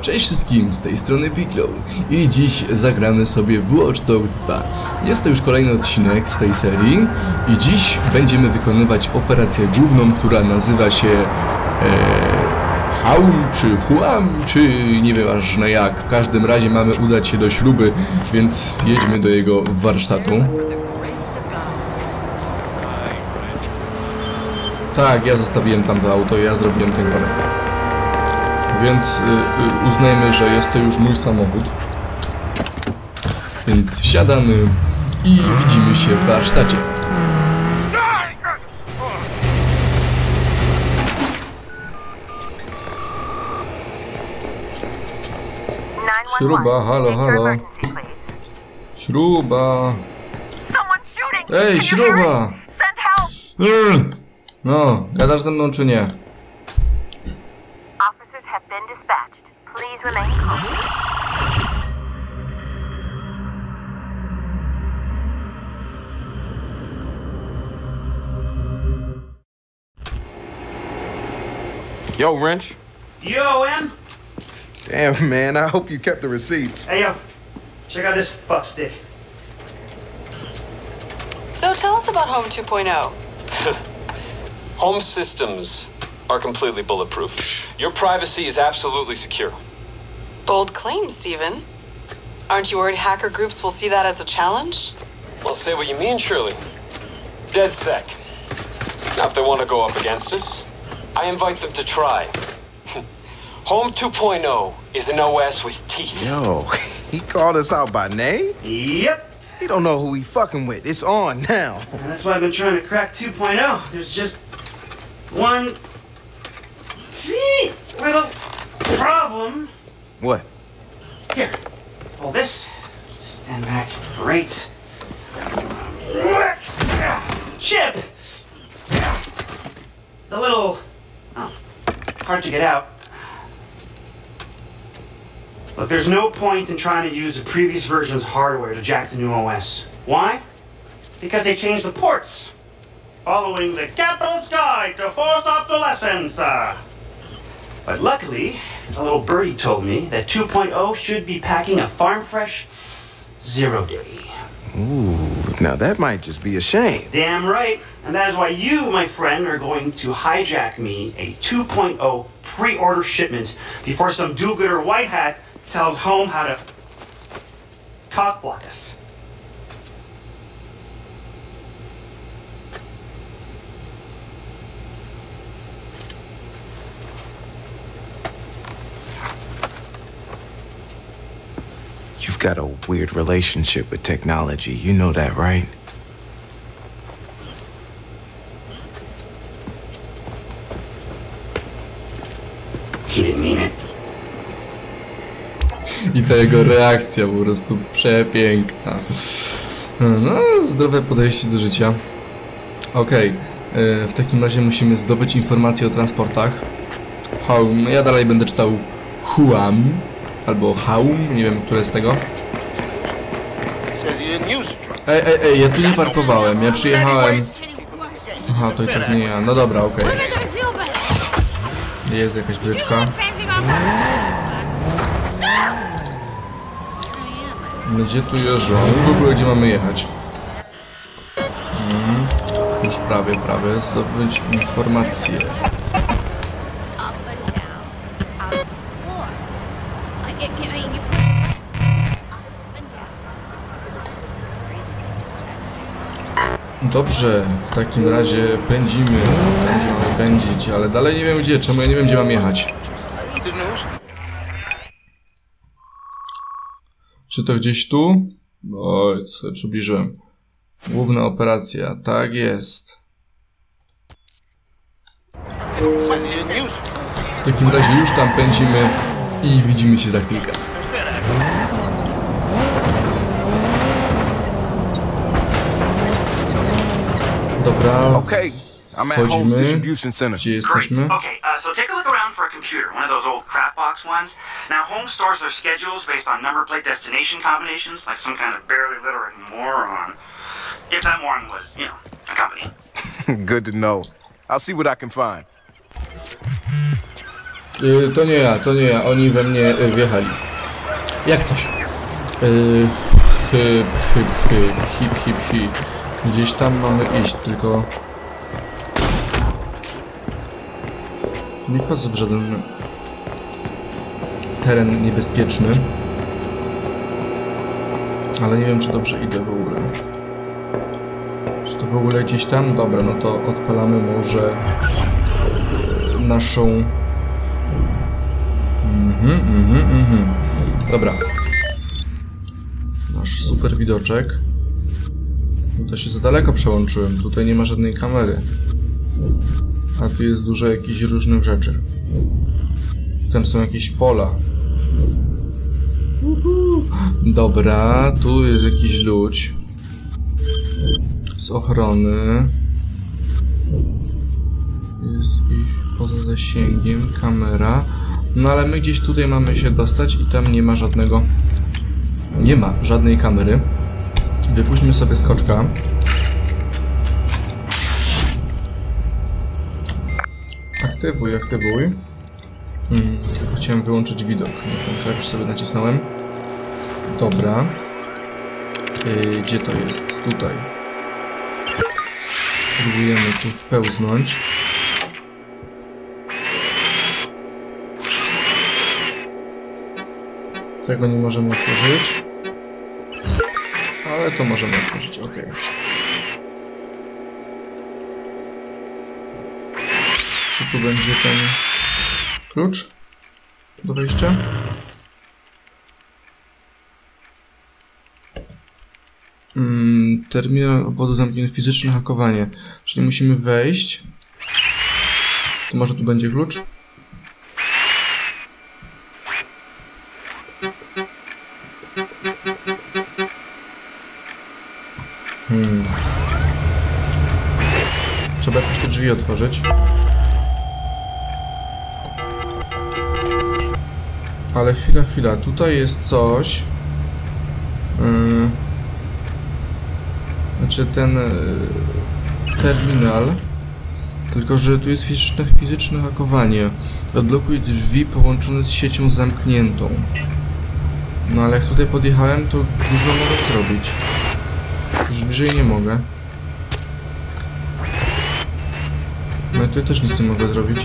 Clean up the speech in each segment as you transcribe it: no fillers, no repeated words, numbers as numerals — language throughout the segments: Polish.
Cześć wszystkim, z tej strony Picklow i dziś zagramy sobie w Watch Dogs 2. Jest to już kolejny odcinek z tej serii i dziś będziemy wykonywać operację główną, która nazywa się Haum czy Huam, czy nieważne jak. W każdym razie mamy udać się do śruby, więc jedźmy do jego warsztatu. Tak, ja zostawiłem tam to auto, ja zrobiłem ten korek. Więc uznajmy, że jest to już mój samochód. Więc wsiadamy i widzimy się w warsztacie. Śruba, halo, halo. Śruba. Ej, śruba! No, gadasz ze mną czy nie? Yo, Wrench. Yo, M. Damn, man, I hope you kept the receipts. Hey, yo. Check out this fuckstick. So tell us about Home 2.0. Home systems are completely bulletproof. Your privacy is absolutely secure. Bold claim, Steven. Aren't you worried hacker groups will see that as a challenge? Well, say what you mean, Shirley. Dead sec. Now, if they want to go up against us, I invite them to try. Home 2.0 is an OS with teeth. Yo, he called us out by name? Yep. He don't know who he fucking with. It's on now. And that's why I've been trying to crack 2.0. There's just one teeny little problem. What? Here, hold this. Stand back. Great. Chip! It's a little hard to get out. Look, there's no point in trying to use the previous version's hardware to jack the new OS. Why? Because they changed the ports, following the capitalist guide to forced obsolescence. But luckily, a little birdie told me that 2.0 should be packing a farm fresh 0 day. Ooh, now that might just be a shame. Damn right. And that is why you, my friend, are going to hijack me a 2.0 pre-order shipment before some do-gooder white hat tells Home how to cock-block us. You've got a weird relationship with technology. You know that, right? He didn't mean it. I ta jego reakcja po prostu przepiękna. No, zdrowe podejście do życia. Okej, w takim razie musimy zdobyć informacje o transportach. Home, ja dalej będę czytał Huam albo Haum, nie wiem, które z tego. Ej, ja tu nie parkowałem, ja przyjechałem. Aha, to i tak nie ja. No dobra, okej. Jest jakaś bryczka. No gdzie tu jeżdżą? W ogóle gdzie mamy jechać? Już prawie zdobyć informacje. Dobrze, w takim razie pędzimy. Tam gdzie mamy pędzić, ale dalej nie wiem gdzie. Czemu ja nie wiem gdzie mam jechać? Czy to gdzieś tu? Oj, sobie przybliżyłem. Główna operacja, tak jest. W takim razie już tam pędzimy i widzimy się za chwilkę. Dobra, wchodzimy. Gdzie jesteśmy? Okay, so take a look around for a computer, one of those old crapbox ones. Now, Home stores their schedules based on number plate destination combinations, like some kind of barely literate moron. If that moron was, you know, a company. Good to know. I'll see what I can find. To nie ja, oni we mnie wjechali. Jak coś. Hip. Gdzieś tam mamy iść, tylko... Nie wchodzę w żaden teren niebezpieczny. Ale nie wiem, czy dobrze idę w ogóle. Czy to w ogóle gdzieś tam? Dobra, no to odpalamy może naszą... Dobra. Nasz super widoczek. No to się za daleko przełączyłem. Tutaj nie ma żadnej kamery. A tu jest dużo jakichś różnych rzeczy. Tam są jakieś pola. Dobra, tu jest jakiś ludź. Z ochrony. Jest ich poza zasięgiem. Kamera. No ale my gdzieś tutaj mamy się dostać i tam nie ma żadnego... Nie ma żadnej kamery. Wypuśćmy sobie skoczka. Aktywuj. Chciałem wyłączyć widok. Ten klawisz sobie nacisnąłem. Dobra. Gdzie to jest? Tutaj. Próbujemy tu wpełznąć. Tego nie możemy otworzyć. Ale to możemy otworzyć, ok. Czy tu będzie ten klucz do wejścia? Terminal obwodu zamknięty, fizyczne hakowanie. Czyli musimy wejść. To może tu będzie klucz? Trzeba jakoś te drzwi otworzyć. Ale chwila. Tutaj jest coś. Znaczy ten terminal. Tylko że tu jest fizyczne hakowanie. Odblokuj drzwi połączone z siecią zamkniętą. No ale jak tutaj podjechałem, to gówno mogę zrobić. Już bliżej nie mogę. No i tutaj też nic nie mogę zrobić.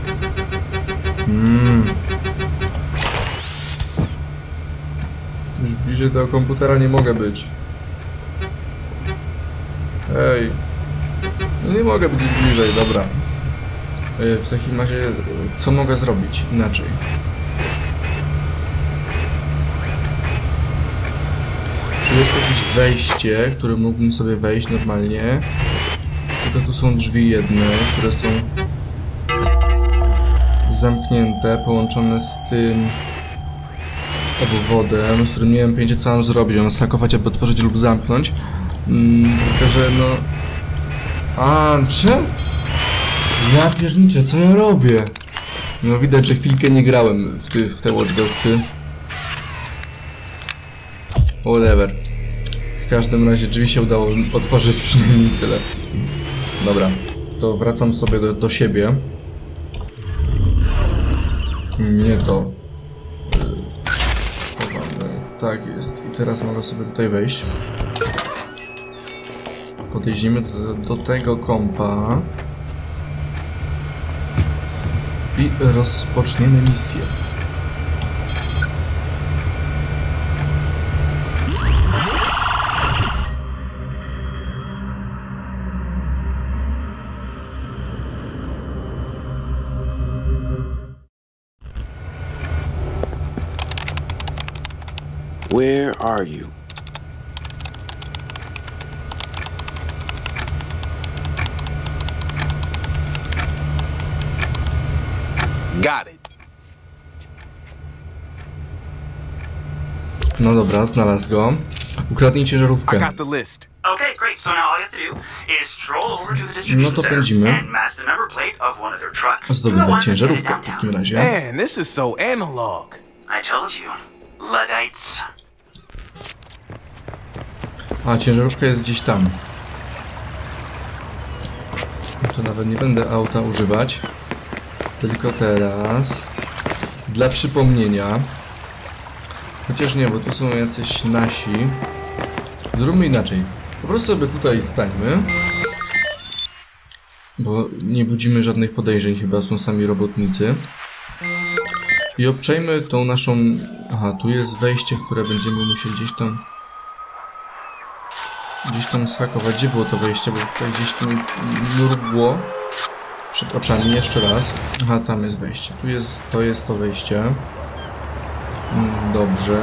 Już bliżej tego komputera nie mogę być. Ej. No nie mogę być już bliżej, dobra. W takim razie, co mogę zrobić inaczej? Czy jest jakieś wejście, które mógłbym sobie wejść normalnie? Tylko tu są drzwi jedne, które są zamknięte, połączone z tym obwodem, z którym nie wiem pojęcia, co mam zrobić. Mam zhakować, aby otworzyć lub zamknąć. Tylko, że no... Ja pierniczę, co ja robię? No widać, że chwilkę nie grałem w te Watch Dogsy. Whatever. W każdym razie drzwi się udało otworzyć, przynajmniej tyle. Dobra, to wracam sobie do siebie. Nie to. Tak jest. I teraz mogę sobie tutaj wejść. Podejdziemy do tego kompa. I rozpoczniemy misję. Where are you? Got it. No dobra, znalazł go. Ukradnij ciężarówkę. I got the list. Okay, great. So now all you have to do is stroll over to the distribution No to center pędzimy. and match the number plate of one of their trucks to the Zdobywaj one ciężarówkę headed w downtown. takim razie. Man, this is so analog. I told you, Luddites. A, ciężarówka jest gdzieś tam. To nawet nie będę auta używać. Tylko teraz... Dla przypomnienia. Chociaż nie, bo tu są jacyś nasi. Zróbmy inaczej. Po prostu sobie tutaj stańmy. Bo nie budzimy żadnych podejrzeń, chyba są sami robotnicy. I obczajmy tą naszą... Aha, tu jest wejście, które będziemy musieli gdzieś tam zhakować. Gdzie było to wejście? Bo tutaj gdzieś tu nurgło przed oczami. Jeszcze raz. Aha, tam jest wejście. To jest to wejście. Dobrze.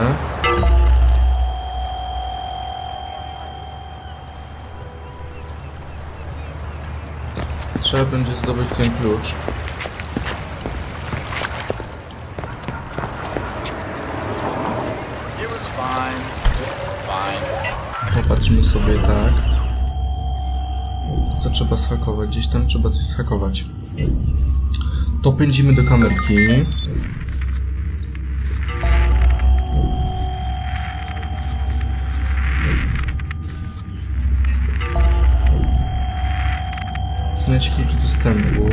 Trzeba będzie zdobyć ten klucz. Popatrzmy sobie tak. Co trzeba zhakować? Gdzieś tam trzeba coś zhakować. To pędzimy do kamerki. Znajdź klucz dostępu.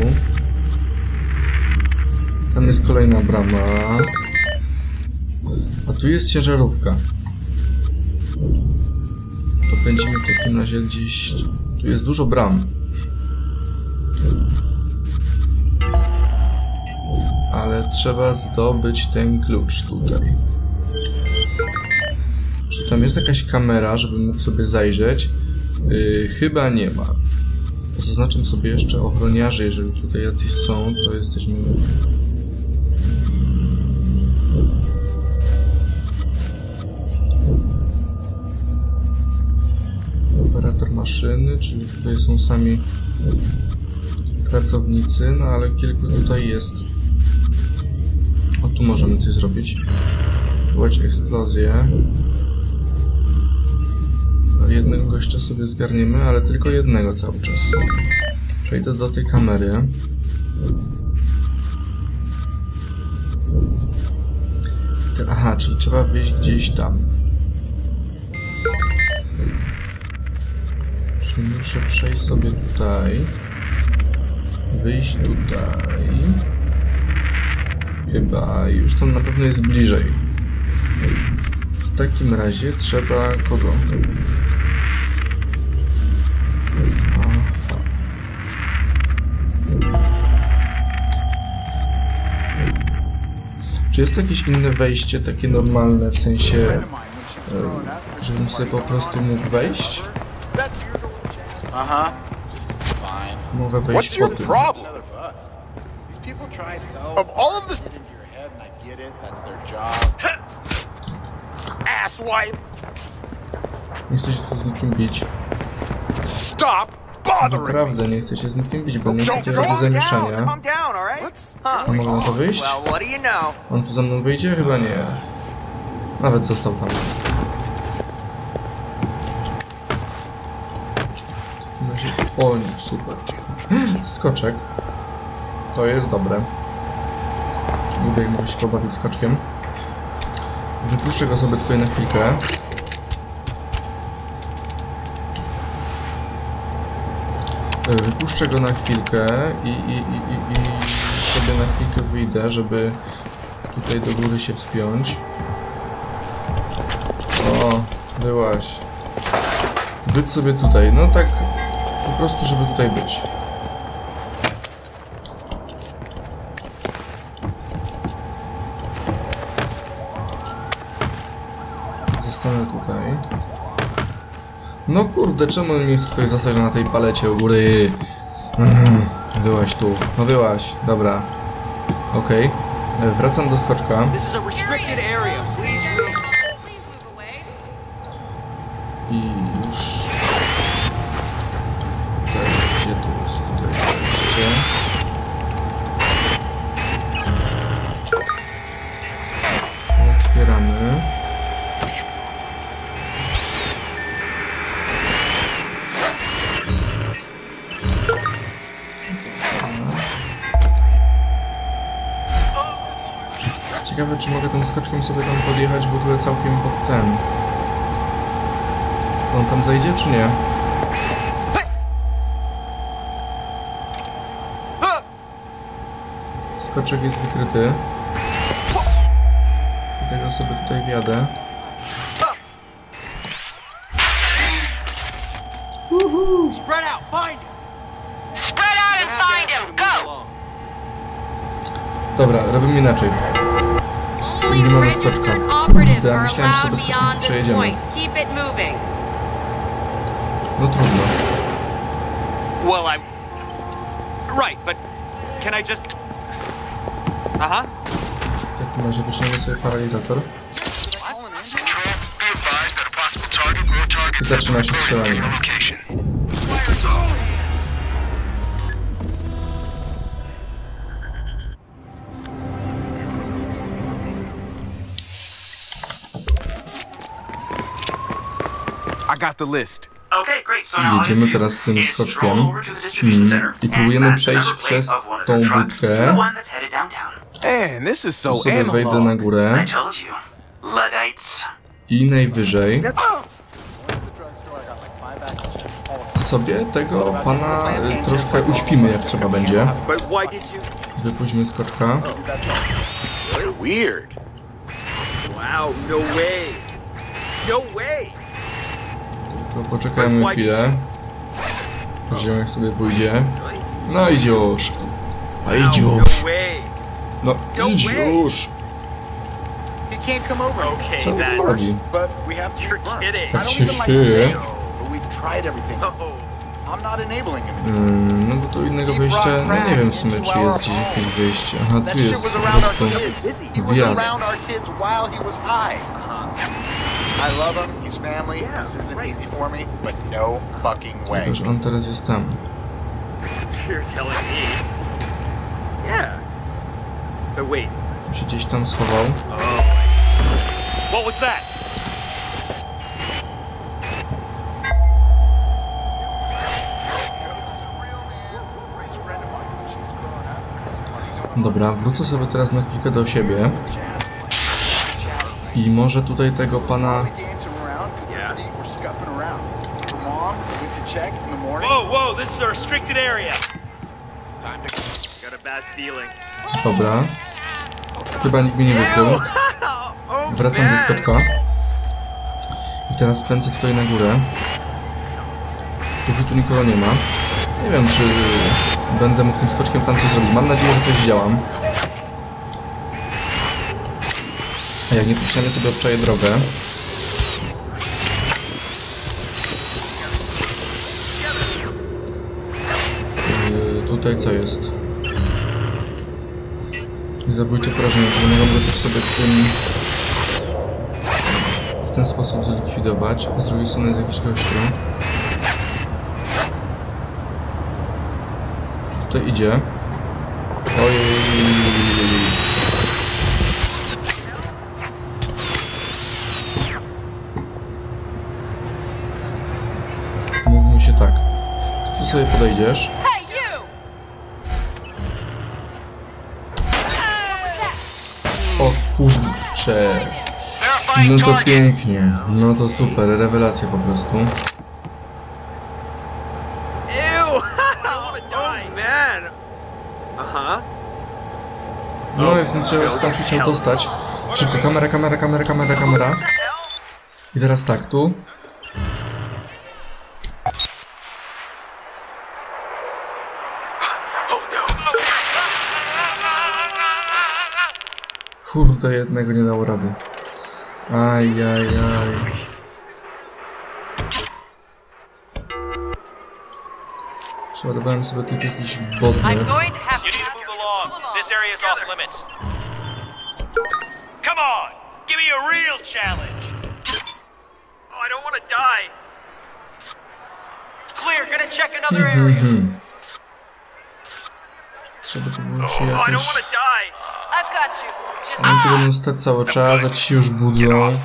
Tam jest kolejna brama. A tu jest ciężarówka. To będziemy w takim razie gdzieś... Tu jest dużo bram. Ale trzeba zdobyć ten klucz tutaj. Czy tam jest jakaś kamera, żebym mógł sobie zajrzeć? Chyba nie ma. Zaznaczam sobie jeszcze ochroniarzy, jeżeli tutaj jacyś są, to jesteśmy... Operator maszyny, czyli tutaj są sami pracownicy, no ale kilku tutaj jest. O, tu możemy coś zrobić. Wywołać eksplozję. Jednego gościa sobie zgarniemy, ale tylko jednego cały czas. Przejdę do tej kamery. Aha, czyli trzeba wyjść gdzieś tam. Czyli muszę przejść sobie tutaj. Wyjść tutaj. Chyba już tam na pewno jest bliżej. W takim razie trzeba kogo? Czy jest jakieś inne wejście, takie normalne, w sensie, żebym sobie po prostu mógł wejść? Mogę wejść po tym. Nie chcę się tu z nikim bić. Naprawdę nie chcę się z nikim bić, bo nie chcecie robić zamieszania. A mogę na to wyjść? On tu za mną wyjdzie? Chyba nie. Nawet został tam. W takim razie... O nie, super. Skoczek. To jest dobre. Lubię, jak mogę się pobawić skoczkiem. Wypuszczę go sobie tutaj na chwilkę. Wypuszczę go na chwilkę i sobie na chwilkę wyjdę, żeby tutaj do góry się wspiąć. O, byłaś. Być sobie tutaj, no tak po prostu, żeby tutaj być. Zostanę tutaj. No kurde, czemu mi jest tutaj zostać na tej palecie u góry? Byłaś tu. No byłaś. Dobra. Okej. Wracam do skoczka. I już... Tutaj, gdzie to jest? Tutaj wejście. Otwieramy. Ciekawe, czy mogę tym skoczkiem sobie tam podjechać w ogóle całkiem pod ten. On tam zajdzie, czy nie? Skoczek jest wykryty. sobie tutaj wjadę. Spread out, find him. Spread out and find him. Go. Dobra, robimy inaczej. Only Nie mamy registered skoczka. operatives Kurde, ja are myślałem, że sobie allowed skoczkiem beyond this przejedziemy. point. Keep it moving. No trudno. Well, I'm... Right, but can I just... Uh-huh. W takim razie wyciągnę sobie paralizator. I zaczyna się strzelanie. I got the list. Okay, great. So now all Jedziemy you do teraz tym is skoczkiem. stroll over to the distribution center I próbujemy and przejść grab the przez plate of one of tą their trucks, budkę. the one that's headed downtown. Man, this is so Tu sobie wejdę na analog. górę I told you. Luddites. i najwyżej sobie tego pana troszkę uśpimy, jak trzeba będzie. But why did you... Wypuśćmy skoczka. Weird. Wow, no way. No way. Tylko poczekajmy chwilę. Ziomek sobie pójdzie. No idź już. No idź już. way. No idź już. He can't come over. Co Okay, tu chodzi? But we have to confirm. kidding. I Tak don't się even like chwieje. saying, but we've tried everything. Uh-oh. I'm not enabling him anymore. No bo tu innego wyjścia, no nie wiem w sumie czy jest gdzieś jakieś wyjście. Aha, That tu shit jest was po around our prostu kids. He was wjazd. around our kids while he was high. I love him. He's family. This isn't easy for me, but no fucking way. Tylko, że on teraz jest tam. You're telling me. Yeah. But wait. Się gdzieś tam schował. What was that? Dobra, wrócę sobie teraz na chwilkę do siebie. I może tutaj tego pana... Whoa, this is a restricted area. Got a bad feeling. Dobra. Chyba nikt mnie nie wykrył. Wracam do skoczka. I teraz pędzę tutaj na górę. Póki tu nikogo nie ma. Nie wiem, czy będę mógł tym skoczkiem tam coś zrobić. Mam nadzieję, że coś zdziałam. A jak nie, to przynajmniej sobie obczaję drogę. Tutaj co jest? Zabójcze porażenie, czyli mogę go też sobie w ten sposób zlikwidować. A z drugiej strony jest jakiś gościu. Tutaj idzie. Ojej. Mówmy się tak. Tu sobie podejdziesz. O kurcze. No to pięknie. No to super. Rewelacja po prostu. No jest mi trzeba tam się chciał dostać. Szybko, kamera. I teraz tak, tu. Kurde, jednego nie dało rady. Ajajaj. Przeładowałem sobie tylko jakiś bodnet. This area is off limits. Come on, give me a real challenge. Oh, I don't want to die. Clear, gonna check another area. Trzeba to było się Oh, I don't jakoś... want to die. I've got you. Just Oni tu będą stać cały czas, a ci się już budzą.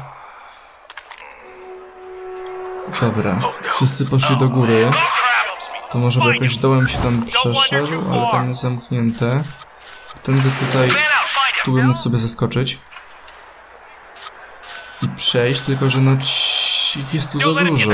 Dobra, wszyscy poszli do góry. To może by jakoś dołem się tam przeszedł, ale tam jest zamknięte. Tędy tutaj, tu bym mógł sobie zaskoczyć. I przejść, tylko że no ich jest tu za dużo.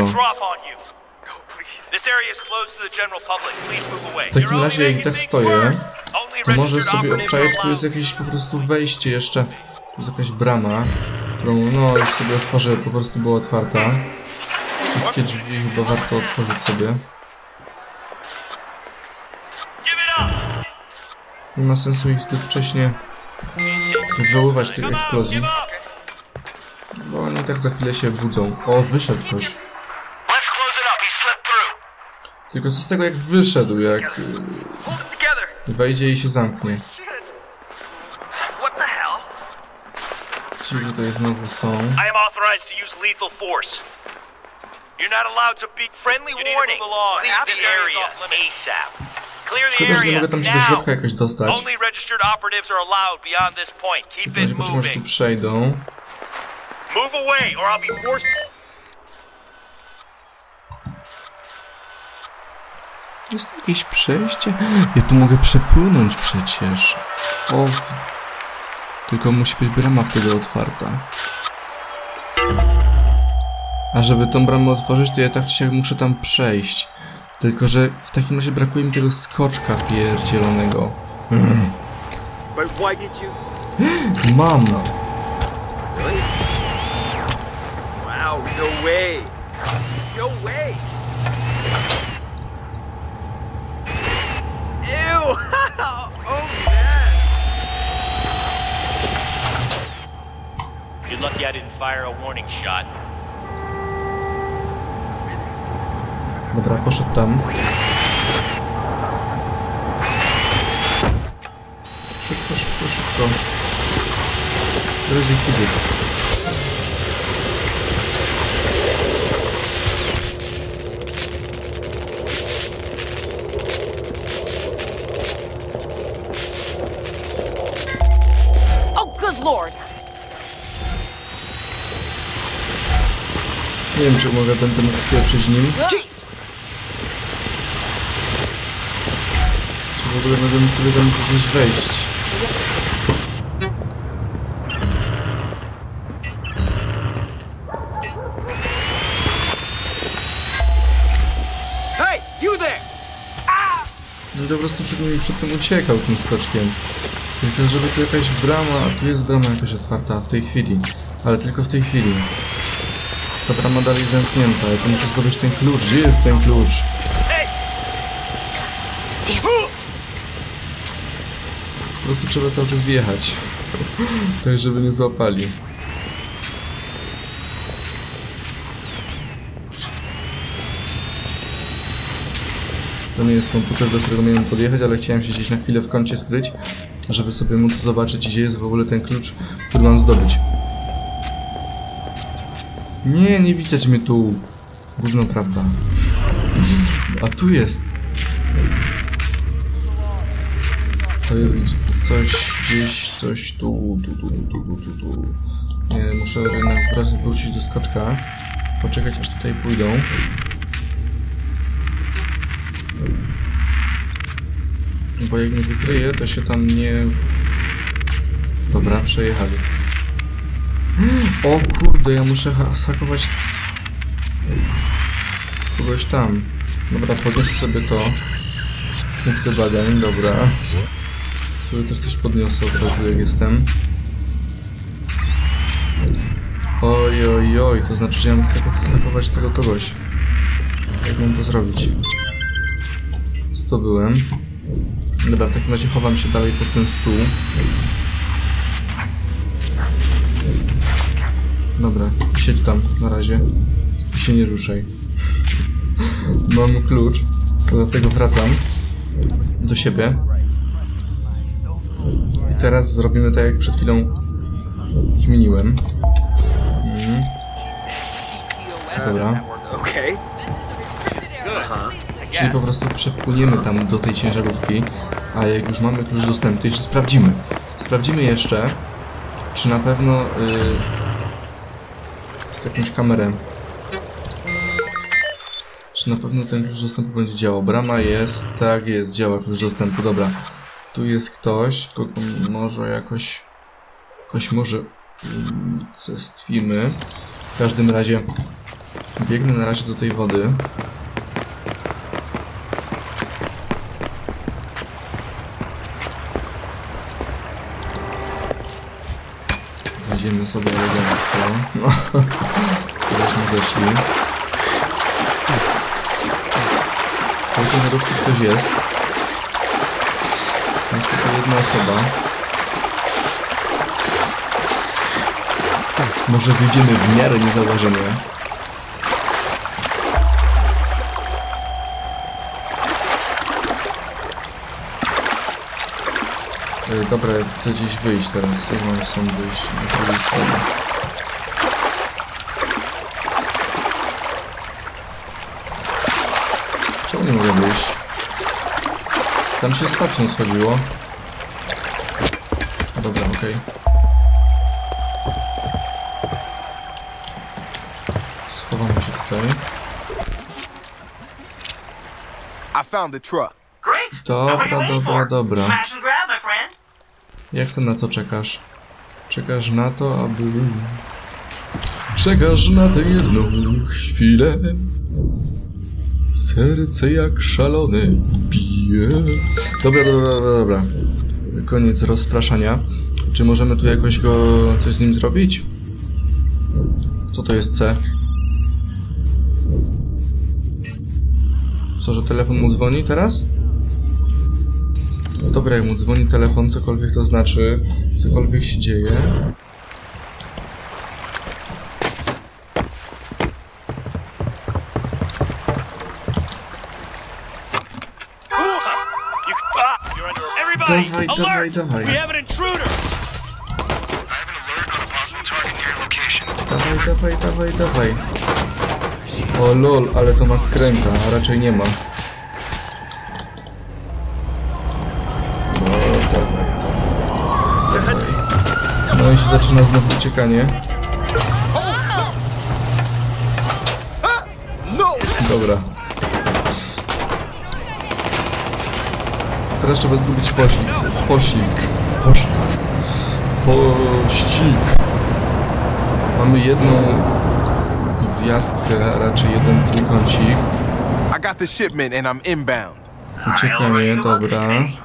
W takim razie jak tak stoję, to może sobie obczaję, czy tu jest jakieś po prostu wejście jeszcze. Tu jest jakaś brama. którą no już sobie otworzę, po prostu była otwarta. Wszystkie drzwi chyba warto otworzyć sobie. Nie ma sensu ich zbyt wcześnie wywoływać tych eksplozji, bo oni tak za chwilę się budzą. O, wyszedł ktoś. Tylko co z tego, jak wyszedł, jak wejdzie i się zamknie. Ci tutaj znowu są. I am authorized to use lethal force. You're not allowed to be friendly warning. Leave the area ASAP. Clear the Szkoda, że nie area mogę tam się do środka jakoś dostać. Only registered operatives are allowed beyond this point. Keep W razie it może tu moving. przejdą. Move away or I'll be forced. Jest tu jakieś przejście? Ja tu mogę przepłynąć przecież. O, tylko musi być brama wtedy otwarta. A żeby tą bramę otworzyć, to ja tak czy siak muszę tam przejść. Tylko że w takim razie brakuje mi tego skoczka pierdzielonego. Mam! Wow, no way. No way. Ew. Oh man. You're lucky I didn't fire a warning shot. Dobra, poszedł tam. Szybko, szybko, szybko. Ryzyk fizyk. Oh, good lord! Nie wiem, czy będę mógł spieprzyć nim. Czy w ogóle będę mógł sobie tam gdzieś wejść. Hey, you there! No po prostu przed tym uciekał tym skoczkiem. Tylko żeby tu jakaś brama, a tu jest brama jakaś otwarta w tej chwili. Ale tylko w tej chwili. Ta brama dalej zamknięta, ja to muszę zdobyć ten klucz. Gdzie jest ten klucz? Po prostu trzeba cały czas jechać. Tak, żeby nie złapali. To nie jest komputer, do którego miałem podjechać, ale chciałem się gdzieś na chwilę w kącie skryć, żeby sobie móc zobaczyć, gdzie jest w ogóle ten klucz, który mam zdobyć. Nie, nie widać mnie tu. Gówno prawda. A tu jest. To jest coś gdzieś, coś tu. Nie, muszę wrócić do skoczka. Poczekać, aż tutaj pójdą. Bo jak mnie wykryje, to się tam nie... Dobra, przejechali. O kurde, ja muszę zhakować kogoś tam. Dobra, podniosę sobie to. Punkty badań, dobra. Sobie też coś podniosę od razu, jak jestem. Oj, oj, oj, to znaczy, że ja muszę zhakować tego kogoś. Jak mam to zrobić? Zdobyłem. Dobra, w takim razie chowam się dalej pod ten stół. Dobra, siedź tam na razie i się nie ruszaj. Mam klucz, to dlatego wracam do siebie. I teraz zrobimy tak, jak przed chwilą kminiłem. Dobra. Czyli po prostu przepłyniemy tam do tej ciężarówki, a jak już mamy klucz dostępny, to jeszcze sprawdzimy. Sprawdzimy jeszcze, czy na pewno z jakąś kamerę. Czy na pewno ten klucz dostępu będzie działał? Brama jest, tak jest, działa klucz dostępu, dobra. Tu jest ktoś, kogo może jakoś może unicestwimy. W każdym razie biegnę na razie do tej wody. Idziemy sobie elegancko. No, żeśmy zeszli. W tej ciężarówce ktoś jest. Jest tylko jedna osoba. Może wyjdziemy w miarę niezauważenie. Dobra, chcę gdzieś wyjść teraz. Mam stąd wyjść na drugiej stronie. Czemu nie mogę wyjść? Tam się spacją schodziło. Dobra, okej. Schowamy się tutaj. I found the truck. Dobra. Jak to na co czekasz? Czekasz na to, aby... Czekasz na tę jedną chwilę. Serce jak szalone bije. Dobra. Koniec rozpraszania. Czy możemy tu jakoś coś z nim zrobić? Co to jest C? Co, że telefon mu dzwoni teraz? Dobra, jak mu dzwoni telefon, cokolwiek to znaczy, cokolwiek się dzieje. Dawaj. Dawaj. O lol, ale to ma skręta, a raczej nie ma. No, dawaj. No i się zaczyna znowu uciekanie. Dobra. Teraz trzeba zgubić poślizg. Pościg. Mamy jedną gwiazdkę, a raczej jeden trójkącik. I got the shipment and I'm inbound. Uciekanie, dobra.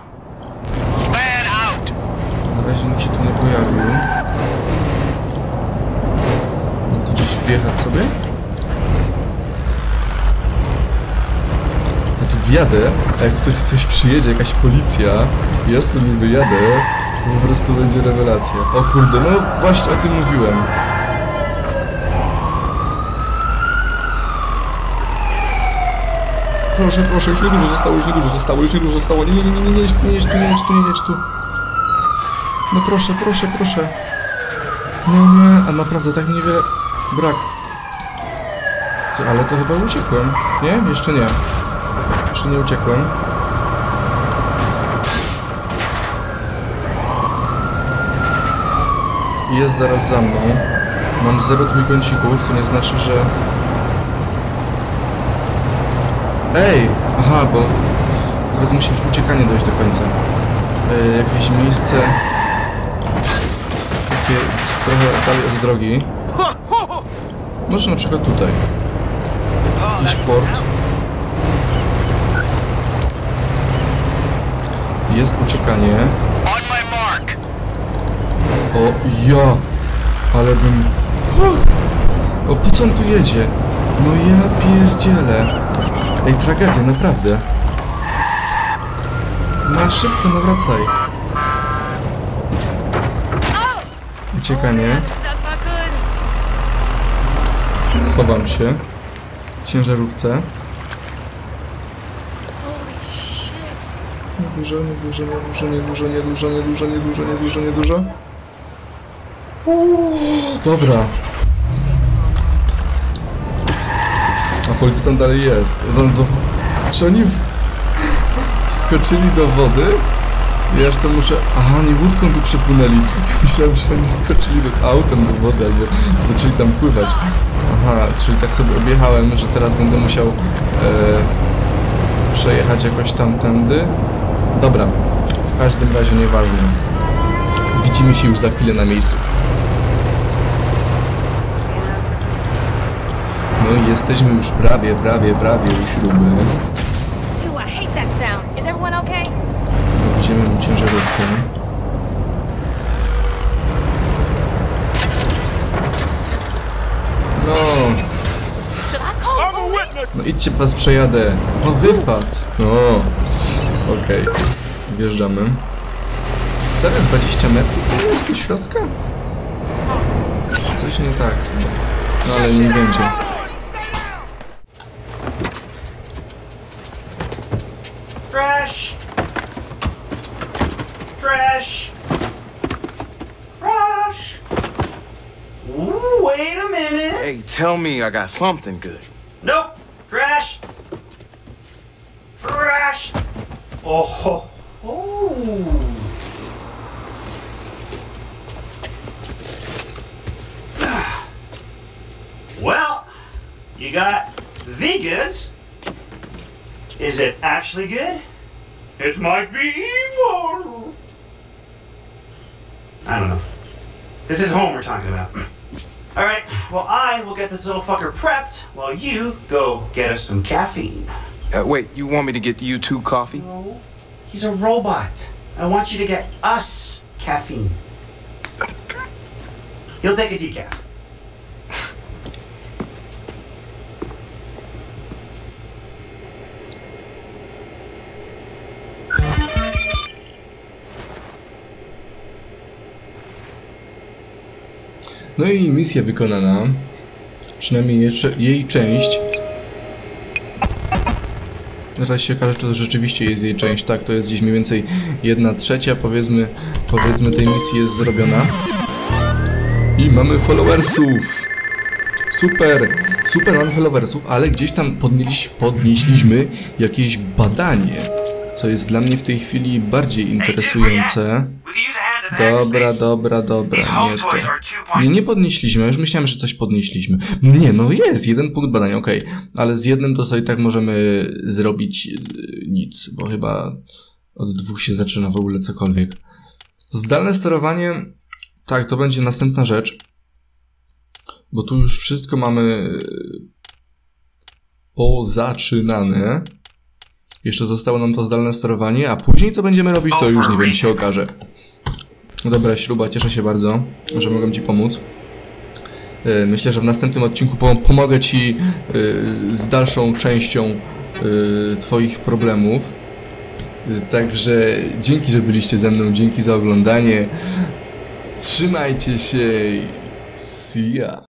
Na razie nikt się tu nie pojawił. Mogę tu gdzieś wjechać sobie? Ja tu wjadę, a jak tutaj ktoś przyjedzie, jakaś policja, ja z tym nie wyjadę, to po prostu będzie rewelacja. O kurde, no właśnie o tym mówiłem. Proszę, już niedużo zostało. Nie jedź tu. No proszę. No nie, a naprawdę tak niewiele brak. Ale to chyba uciekłem. Nie? Jeszcze nie. Jeszcze nie uciekłem. Jest zaraz za mną. Mam 0 trójkącików, co nie znaczy, że... Ej! Aha, bo teraz musi być uciekanie dojść do końca. Jakieś miejsce... Takie trochę dalej od drogi. Może na przykład tutaj. Jakiś port. Jest uciekanie. O, ja! Ale bym... O, po co on tu jedzie? No ja pierdzielę. Ej, tragedia, naprawdę. No szybko, no wracaj. Uciekanie. Schowam się. W ciężarówce. Nie dużo. Dobra. A policja tam dalej jest. Czy oni skoczyli do wody? Ja aż to muszę... Aha, nie łódką tu przepłynęli. Myślałem, że oni skoczyli autem do wody albo zaczęli tam pływać. Aha, czyli tak sobie objechałem, że teraz będę musiał przejechać jakoś tamtędy. Dobra, w każdym razie nieważne. Widzimy się już za chwilę na miejscu. No i jesteśmy już prawie u śruby. Widzimy ciężarówkę. No idźcie, was przejadę. No wypad. No. Okej. Wjeżdżamy. Serio 20 metrów? Nie jest do środka? Coś nie tak. No ale nie będzie. Trash! Trash! Trash! Ooh, wait a minute! Hey, tell me I got something good. Nope! Trash! Trash! Oh ho ho! Well, you got the goods. Is it actually good? It might be evil. I don't know. This is home we're talking about. Alright, well I will get this little fucker prepped while you go get us some caffeine. Wait, you want me to get you 2 coffee? No, he's a robot. I want you to get us caffeine. He'll take a decaf. No i misja wykonana. Przynajmniej jej część. Zaraz się okaże, czy to rzeczywiście jest jej część. Tak, to jest gdzieś mniej więcej 1/3, powiedzmy tej misji jest zrobiona. I mamy followersów. Super, super, mamy followersów, ale gdzieś tam podnieśliśmy jakieś badanie, co jest dla mnie w tej chwili bardziej interesujące. Dobra, nie to. Nie podnieśliśmy, już myślałem, że coś podnieśliśmy. Nie, no jest, 1 punkt badania, okej. Ale z 1 to sobie tak możemy zrobić nic, bo chyba od 2 się zaczyna w ogóle cokolwiek. Zdalne sterowanie, tak, to będzie następna rzecz. Bo tu już wszystko mamy pozaczynane. Jeszcze zostało nam to zdalne sterowanie, a później co będziemy robić, to już nie wiem, się okaże. No dobra, śruba, cieszę się bardzo, że mogłem ci pomóc. Myślę, że w następnym odcinku pomogę ci z dalszą częścią twoich problemów. Także dzięki, że byliście ze mną, dzięki za oglądanie. Trzymajcie się i see ya.